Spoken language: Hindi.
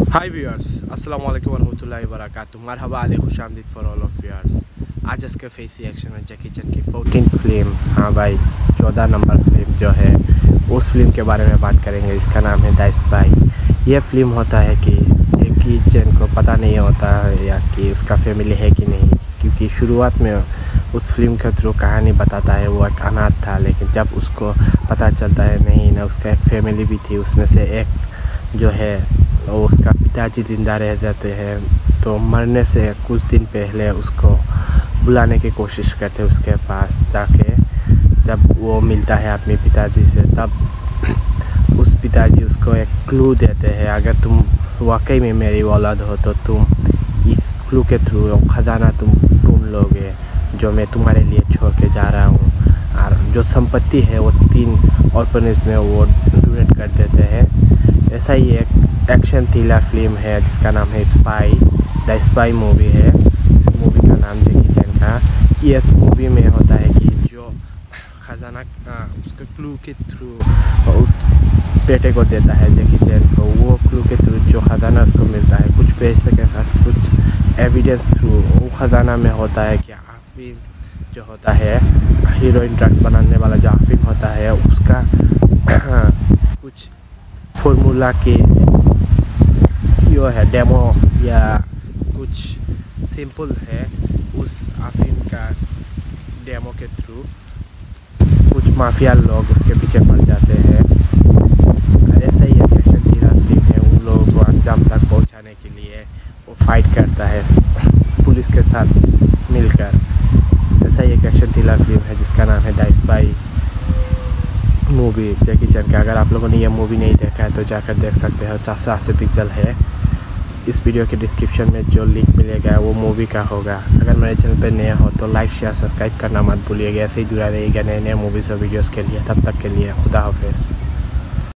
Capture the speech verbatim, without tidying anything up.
हाय व्यूअर्स, अस्सलाम वालेकुम वरहमतुल्लाहि वबरकातुहू। मरहबा आले खुशामदीद फॉर ऑल ऑफ व्यूअर्स। आज इसके फेस रिएक्शन में जैकी चैन की फोर्टीन फिल्म, हाँ भाई चौदह नंबर फिल्म जो है उस फिल्म के बारे में बात करेंगे। इसका नाम है द स्पाई। यह फिल्म होता है कि जैकी चैन को पता नहीं होता है या कि उसका फैमिली है कि नहीं, क्योंकि शुरुआत में उस फिल्म के थ्रू कहानी बताता है वो एक अनाथ था, लेकिन जब उसको पता चलता है नहीं ना उसका एक फैमिली भी थी, उसमें से एक जो है वो उसका पिताजी जिंदा रह जाते हैं, तो मरने से कुछ दिन पहले उसको बुलाने की कोशिश करते उसके पास जाके। जब वो मिलता है अपने पिताजी से, तब उस पिताजी उसको एक क्लू देते हैं, अगर तुम वाकई में मेरी औलाद हो तो तुम इस क्लू के थ्रू खजाना तुम ढूंढ लोगे जो मैं तुम्हारे लिए छोड़ के जा रहा हूँ। और जो संपत्ति है वो तीन ऑर्फनेज में वो डोनेट कर देते हैं। ऐसा ही एक एक्शन थ्रिलर फिल्म है जिसका नाम है स्पाई। द स्पाई मूवी है इस मूवी का नाम जैकी चैन का। ये मूवी में होता है कि जो खजाना उसके क्लू के थ्रू उस बेटे को देता है जैकी चैन को, वो क्लू के थ्रू जो खजाना उसको मिलता है कुछ पैसे के साथ कुछ एविडेंस थ्रू, वो खजाना में होता है कि आफिम जो होता है हीरोइन ड्रग्स बनाने वाला जो आफिम होता है उसका कुछ फॉर्मूला के जो है डेमो या कुछ सिंपल है, उस आफिम का डेमो के थ्रू कुछ माफिया लोग उसके पीछे पड़ जाते हैं। ऐसा ही एक एक्शन थ्रिलर फिल्म है, उन लोगों को अंजाम तक पहुंचाने के लिए वो फाइट करता है पुलिस के साथ मिलकर। ऐसा ही एक एक्शन थ्रिलर फिल्म है जिसका नाम है the spy movie Jackie Chan का। अगर आप लोगों ने यह मूवी नहीं देखा है तो जाकर देख सकते हो। चार सौ अस्सी पिक्सल है। इस वीडियो के डिस्क्रिप्शन में जो लिंक मिलेगा वो मूवी का होगा। अगर मेरे चैनल पर नया हो तो लाइक शेयर सब्सक्राइब करना मत भूलिएगा। ऐसे ही जुड़ा रहिएगा नए नए मूवीज़ और वीडियोज़ के लिए। तब तक के लिए खुदा हाफिज़।